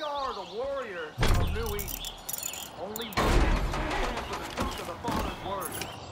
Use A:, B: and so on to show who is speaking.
A: are the warriors of New Eden. Only one stands for the truth of the Father's word.